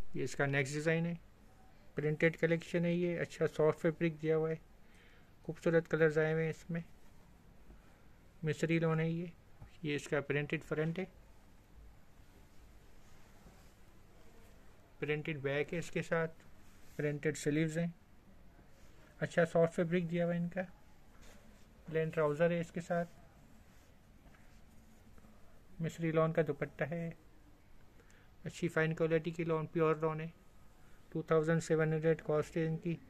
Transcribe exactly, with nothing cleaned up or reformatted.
ये इसका next design है, प्रिंटेड कलेक्शन है ये, अच्छा सॉफ्ट फैब्रिक दिया हुआ है, खूबसूरत कलर्स आए हुए हैं इसमें, मिस्री लोन है ये ये इसका प्रिंटेड फ्रंट है, प्रिंटेड बैक है इसके साथ, प्रिंटेड स्लीव्स हैं, अच्छा सॉफ्ट फैब्रिक दिया हुआ है इनका, प्लेन ट्राउज़र है इसके साथ, मिस्री लॉन का दुपट्टा है, अच्छी फाइन क्वालिटी की लॉन, प्योर लॉन है, two thousand seven hundred cost है इनकी।